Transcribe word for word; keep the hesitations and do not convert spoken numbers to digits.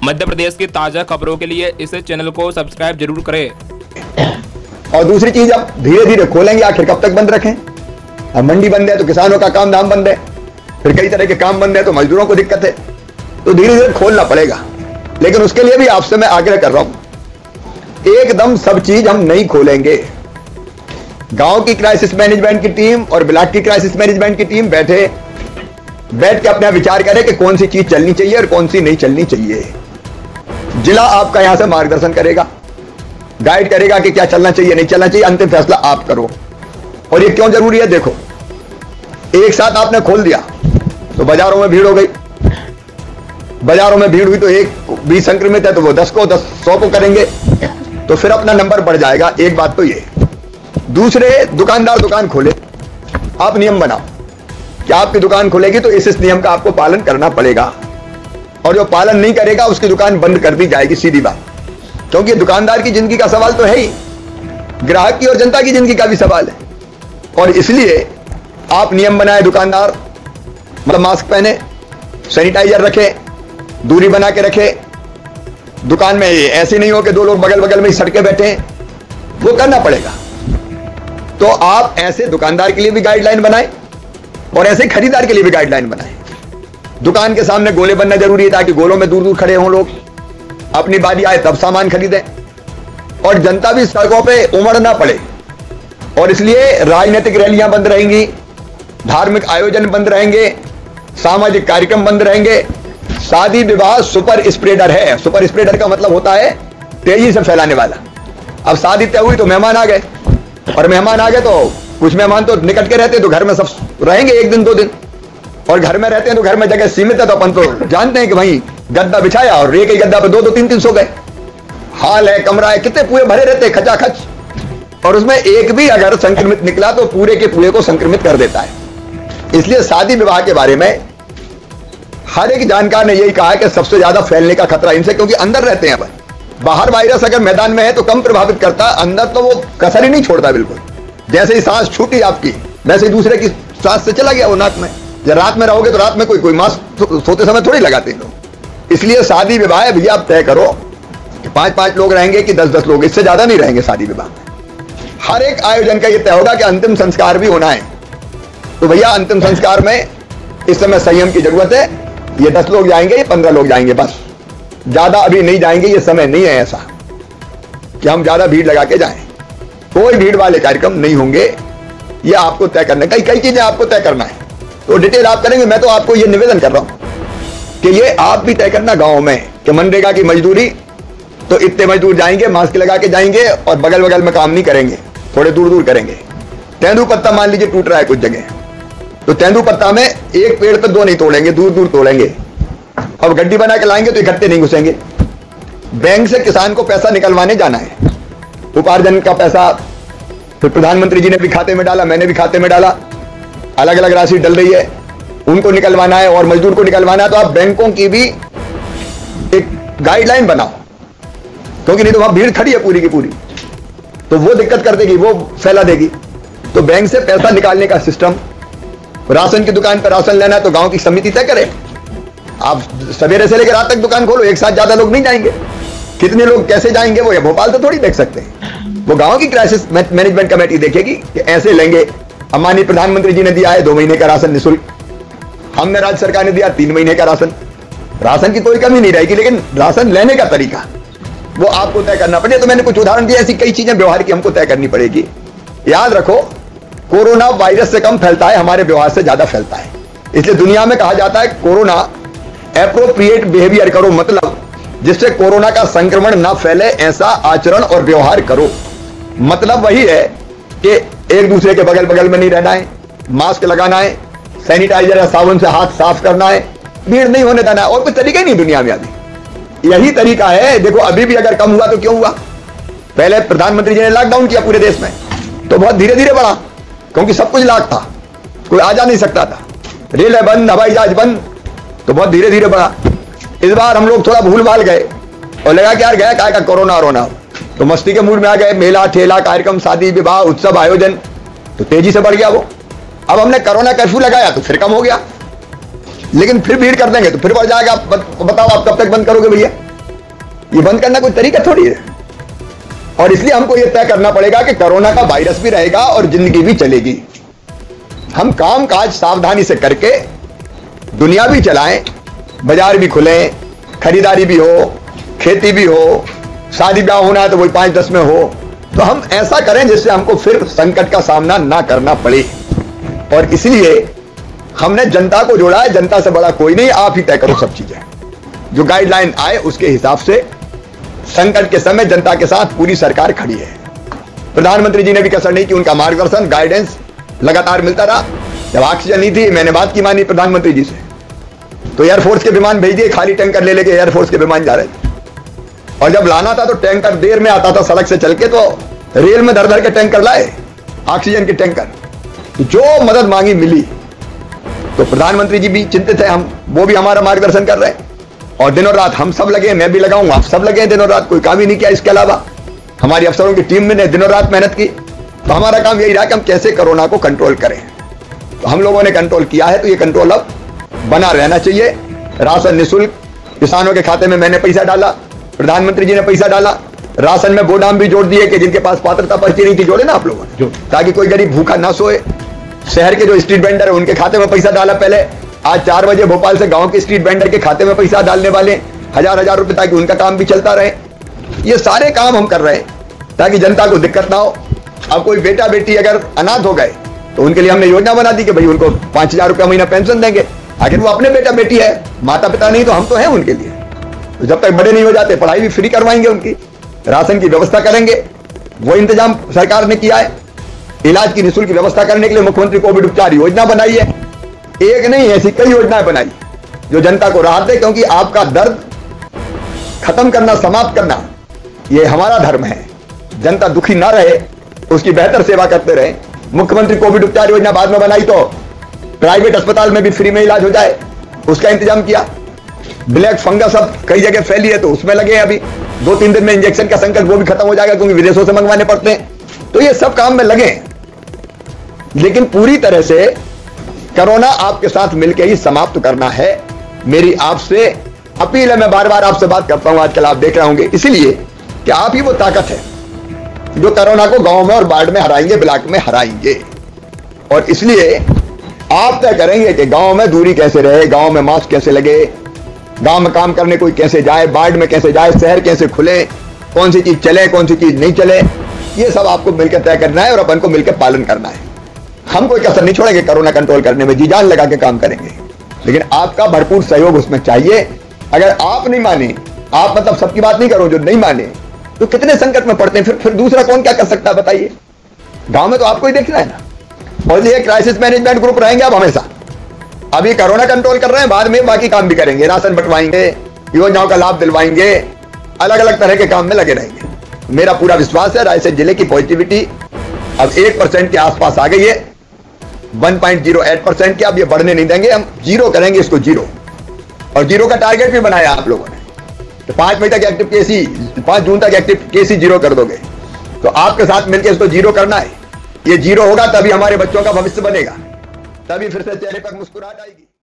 मध्य प्रदेश की ताजा खबरों के लिए इस चैनल को सब्सक्राइब जरूर करें। और दूसरी चीज, अब धीरे धीरे खोलेंगे, आखिर कब तक बंद रखें? अब मंडी बंद है तो किसानों का काम धाम बंद है, फिर कई तरह के काम बंद है तो मजदूरों को दिक्कत है, तो धीरे धीरे खोलना पड़ेगा। लेकिन उसके लिए भी आपसे मैं आग्रह कर रहा हूं, एकदम सब चीज हम नहीं खोलेंगे। गांव की क्राइसिस मैनेजमेंट की टीम और ब्लॉक की क्राइसिस मैनेजमेंट की टीम बैठे बैठ के अपना विचार करे कि कौन सी चीज चलनी चाहिए और कौन सी नहीं चलनी चाहिए। जिला आपका यहां से मार्गदर्शन करेगा, गाइड करेगा कि क्या चलना चाहिए नहीं चलना चाहिए, अंतिम फैसला आप करो। और ये क्यों जरूरी है? देखो, एक साथ आपने खोल दिया तो बाजारों में भीड़ हो गई, बाजारों में भीड़ हुई तो एक भी संक्रमित है तो वो दस को दस सौ को करेंगे, तो फिर अपना नंबर बढ़ जाएगा। एक बात तो ये। दूसरे, दुकानदार दुकान खोले, आप नियम बनाओ कि आपकी दुकान खुलेगी तो इस इस नियम का आपको पालन करना पड़ेगा, और जो पालन नहीं करेगा उसकी दुकान बंद कर दी जाएगी, सीधी बात। क्योंकि दुकानदार की जिंदगी का सवाल तो है ही, ग्राहक की और जनता की जिंदगी का भी सवाल है। और इसलिए आप नियम बनाए, दुकानदार मतलब मास्क पहने, सैनिटाइजर रखे, दूरी बना के रखे, दुकान में ऐसे नहीं हो कि दो लोग बगल बगल में ही सड़के बैठे, वो करना पड़ेगा। तो आप ऐसे दुकानदार के लिए भी गाइडलाइन बनाएं और ऐसे खरीदार के लिए भी गाइडलाइन बनाएं। दुकान के सामने गोले बनना जरूरी है ताकि गोलों में दूर दूर खड़े हों लोग, अपनी बारी आए तब सामान खरीदें, और जनता भी सड़कों पे उमड़ना पड़े। और इसलिए राजनीतिक रैलियां बंद रहेंगी, धार्मिक आयोजन बंद रहेंगे, सामाजिक कार्यक्रम बंद रहेंगे। शादी विवाह सुपर स्प्रेडर है। सुपर स्प्रेडर का मतलब होता है तेजी से फैलाने वाला। अब शादी तय हुई तो मेहमान आ गए, और मेहमान आ गए तो कुछ मेहमान तो निकट के रहते हैं तो घर में सब रहेंगे एक दिन दो दिन, और घर में रहते हैं तो घर में जगह सीमित है तो अपन तो जानते हैं कि भाई गद्दा बिछाया और एक ही गद्दा पे दो दो तीन तीन सो गए। हाल है, कमरा है, कितने पूरे भरे रहते हैं खचाखच, और उसमें एक भी अगर संक्रमित निकला तो पूरे के पूरे को संक्रमित कर देता है। इसलिए शादी विवाह के बारे में हर एक जानकार ने यही कहा कि सबसे ज्यादा फैलने का खतरा इनसे, क्योंकि अंदर रहते हैं अपन। बाहर वायरस अगर मैदान में है तो कम प्रभावित करता, अंदर तो वो कसर ही नहीं छोड़ता बिल्कुल। जैसे ही सांस छूटी आपकी, वैसे ही दूसरे की सांस से चला गया वो नाक में। जब रात में रहोगे तो रात में कोई कोई मास्क सोते समय थोड़ी लगाते हैं लोग। इसलिए शादी विवाह भैया आप तय करो कि पांच पांच लोग रहेंगे कि दस दस लोग, इससे ज्यादा नहीं रहेंगे शादी विवाह में। हर एक आयोजन का यह तय होगा कि अंतिम संस्कार भी होना है, तो भैया अंतिम संस्कार में इस समय संयम की जरूरत है। ये दस लोग जाएंगे, ये पंद्रह लोग जाएंगे, बस ज्यादा अभी नहीं जाएंगे। ये समय नहीं है ऐसा कि हम ज्यादा भीड़ लगा के जाएं। कोई भीड़ वाले कार्यक्रम नहीं होंगे, ये आपको तय करना है। कई कई चीजें आपको तय करना है, तो डिटेल आप करेंगे। मैं तो आपको ये निवेदन कर रहा हूं कि ये आप भी तय करना गांव में कि मनरेगा की मजदूरी तो इतने मजदूर जाएंगे, मास्क लगा के जाएंगे, और बगल बगल में काम नहीं करेंगे, थोड़े दूर दूर करेंगे। तेंदू पत्ता मान लीजिए टूट रहा है कुछ जगह, तो तेंदू पत्ता में एक पेड़ पर दो नहीं तोड़ेंगे, दूर दूर तोड़ेंगे। अब गड्डी बना के लाएंगे तो इकट्ठे नहीं घुसेंगे। बैंक से किसान को पैसा निकलवाने जाना है, उपार्जन का पैसा, फिर प्रधानमंत्री जी ने भी खाते में डाला, मैंने भी खाते में डाला, अलग अलग राशि डल रही है, उनको निकलवाना है और मजदूर को निकलवाना है। तो आप बैंकों की भी एक गाइडलाइन बनाओ, क्योंकि नहीं तो वहां भीड़ खड़ी है पूरी की पूरी, तो वो दिक्कत कर देगी, वो फैला देगी। तो बैंक से पैसा निकालने का सिस्टम, राशन की दुकान पर राशन लेना है तो गांव की समिति तय करे। आप सवेरे से लेकर रात तक दुकान खोलो, एक साथ ज्यादा लोग नहीं जाएंगे। कितने लोग कैसे जाएंगे वो भोपाल तो थोड़ी देख सकते हैं, वो गांव की क्राइसिस मैनेजमेंट कमेटी देखेगी कि ऐसे लेंगे। अब माननीय प्रधानमंत्री जी ने दिया है दो महीने का राशन निःशुल्क, हमने राज्य सरकार ने दिया तीन महीने का राशन। राशन की कोई कमी नहीं रहेगी, लेकिन राशन लेने का तरीका वो आपको तय करना पड़ेगा। तो मैंने कुछ उदाहरण दिया, ऐसी कई चीजें व्यवहार की हमको तय करनी पड़ेगी। याद रखो, कोरोना वायरस से कम फैलता है, हमारे व्यवहार से ज्यादा फैलता है। इसलिए दुनिया में कहा जाता है कोरोना एप्रोप्रिएट बिहेवियर करो, मतलब जिससे कोरोना का संक्रमण ना फैले ऐसा आचरण और व्यवहार करो। मतलब वही है कि एक दूसरे के बगल बगल में नहीं रहना है, मास्क लगाना है, सैनिटाइजर या साबुन से हाथ साफ करना है, भीड़ नहीं होने देना है, और कोई तरीका ही नहीं दुनिया में अभी। यही तरीका है। देखो अभी भी अगर कम हुआ तो क्यों हुआ? पहले प्रधानमंत्री जी ने लॉकडाउन किया पूरे देश में, तो बहुत धीरे धीरे बढ़ा, क्योंकि सब कुछ लॉक था, कोई आ जा नहीं सकता था, रेल बंद, हवाई जहाज बंद, तो बहुत धीरे धीरे बढ़ा। इस बार हम लोग थोड़ा भूल भाल गए और लगा कि यार गया क्या का कोरोना रोना, तो मस्ती के मूड में आ गए, मेला ठेला कार्यक्रम शादी विवाह उत्सव आयोजन, तो तेजी से बढ़ गया वो। अब हमने कोरोना कर्फ्यू लगाया तो फिर कम हो गया, लेकिन फिर भीड़ कर देंगे तो फिर बढ़ जाएगा। बताओ आप कब तक बंद करोगे भैया? ये बंद करना कोई तरीका थोड़ी है। और इसलिए हमको ये तय करना पड़ेगा कि कोरोना का वायरस भी रहेगा और जिंदगी भी चलेगी। हम काम काज सावधानी से करके दुनिया भी चलाएं, बाजार भी खुले, खरीदारी भी हो, खेती भी हो, शादी ब्याह होना है तो वही पांच दस में हो। तो हम ऐसा करें जिससे हमको फिर संकट का सामना ना करना पड़े। और इसलिए हमने जनता को जोड़ा है। जनता से बड़ा कोई नहीं, आप ही तय करो सब चीजें। जो गाइडलाइन आए उसके हिसाब से संकट के समय जनता के साथ पूरी सरकार खड़ी है। प्रधानमंत्री जी ने भी कसर नहीं की, उनका मार्गदर्शन गाइडेंस लगातार मिलता रहा। जब ऑक्सीजन नहीं थी, मैंने बात की मानी प्रधानमंत्री जी से, तो एयरफोर्स के विमान भेज दिए, खाली टैंकर ले लेके एयरफोर्स के विमान जा रहे थे। और जब लाना था तो टैंकर देर में आता था, सड़क से चल के, तो रेल में धर धर के टैंकर लाए, ऑक्सीजन के टैंकर। जो मदद मांगी मिली। तो प्रधानमंत्री जी भी चिंतित है, हम वो भी हमारा मार्गदर्शन कर रहे हैं। और दिनों रात हम सब लगे, मैं भी लगाऊं, आप सब लगे दिनों रात, कोई काम ही नहीं किया इसके अलावा। हमारी अफसरों की टीम ने दिनों रात मेहनत की। तो हमारा काम यही रहा कि हम कैसे कोरोना को कंट्रोल करें। तो हम लोगों ने कंट्रोल किया है, तो ये कंट्रोल अब बना रहना चाहिए। राशन निःशुल्क किसानों के खाते में मैंने पैसा डाला, प्रधानमंत्री जी ने पैसा डाला। राशन में वो नाम भी जोड़ दिए कि जिनके पास पात्रता पर्ची नहीं थी, जोड़े ना आप लोगों ने, ताकि कोई गरीब भूखा ना सोए। शहर के जो स्ट्रीट वेंडर है उनके खाते में पैसा डाला पहले। आज चार बजे भोपाल से गांव के स्ट्रीट वेंडर के खाते में पैसा डालने वाले हजार हजार रुपए, ताकि उनका काम भी चलता रहे। ये सारे काम हम कर रहे हैं ताकि जनता को दिक्कत ना हो। अब कोई बेटा बेटी अगर अनाथ हो गए तो उनके लिए हमने योजना बना दी कि भाई उनको पांच हजार रुपया महीना पेंशन देंगे। आखिर वो अपने बेटा बेटी है, माता पिता नहीं, तो हम तो हैं उनके लिए। तो जब तक बड़े नहीं हो जाते, पढ़ाई भी फ्री करवाएंगे उनकी, राशन की व्यवस्था करेंगे। वो इंतजाम सरकार ने किया है। इलाज की निःशुल्क व्यवस्था करने के लिए मुख्यमंत्री कोविड उपचार योजना बनाई है। एक नहीं, ऐसी कई योजनाएं बनाई जो जनता को राहत दे, क्योंकि आपका दर्द खत्म करना, समाप्त करना, ये हमारा धर्म है। जनता दुखी ना रहे, उसकी बेहतर सेवा करते रहे। मुख्यमंत्री कोविड उपचार योजना बाद में बनाई तो प्राइवेट अस्पताल में भी फ्री में इलाज हो जाए, उसका इंतजाम किया। ब्लैक फंगस अब कई जगह फैली है तो उसमें लगे, अभी दो तीन दिन में इंजेक्शन का संकट वो भी खत्म हो जाएगा, क्योंकि विदेशों से मंगवाने पड़ते हैं। तो ये सब काम में लगे, लेकिन पूरी तरह से कोरोना आपके साथ मिलकर ही समाप्त करना है। मेरी आपसे अपील है, मैं बार बार आपसे बात करता हूं, आजकल आप देख रहे होंगे, इसीलिए कि आप ही वो ताकत है जो कोरोना को गांव में और वार्ड में हराएंगे, ब्लॉक में हराएंगे। और इसलिए आप तय करेंगे कि गांव में दूरी कैसे रहे, गांव में मास्क कैसे लगे, गांव में काम करने कोई कैसे जाए, वार्ड में कैसे जाए, शहर कैसे खुले, कौन सी चीज चले, कौन सी चीज नहीं चले, ये सब आपको मिलकर तय करना है और अपन को मिलकर पालन करना है। हम कोई कसर नहीं छोड़ेंगे कोरोना कंट्रोल करने में, जी जान लगा के काम करेंगे, लेकिन आपका भरपूर सहयोग उसमें चाहिए। अगर आप नहीं माने, आप मतलब सबकी बात नहीं करो, जो नहीं माने तो कितने संकट में पड़ते हैं। फिर फिर दूसरा कौन क्या कर सकता है बताइए। गांव में तो आपको ही देखना है ना। और ये क्राइसिस मैनेजमेंट ग्रुप रहेंगे आप हमेशा। अभी कोरोना कंट्रोल कर रहे हैं, बाद में बाकी काम भी करेंगे, राशन बंटवाएंगे, योजनाओं का लाभ दिलवाएंगे, अलग अलग तरह के काम में लगे रहेंगे। मेरा पूरा विश्वास है रायसेन जिले की पॉजिटिविटी अब एक परसेंट के आसपास आ गई है, one point zero eight percent के। अब ये बढ़ने नहीं देंगे, हम जीरो करेंगे इसको, जीरो। और जीरो का टारगेट भी बनाया आप लोगों ने, तो पांच मई तक एक्टिव केस ही, पांच जून तक एक्टिव केस ही जीरो कर दोगे। तो आपके साथ मिलकर इसको जीरो करना है। ये जीरो होगा तभी हमारे बच्चों का भविष्य बनेगा, तभी फिर से चेहरे पर मुस्कुराहट आएगी।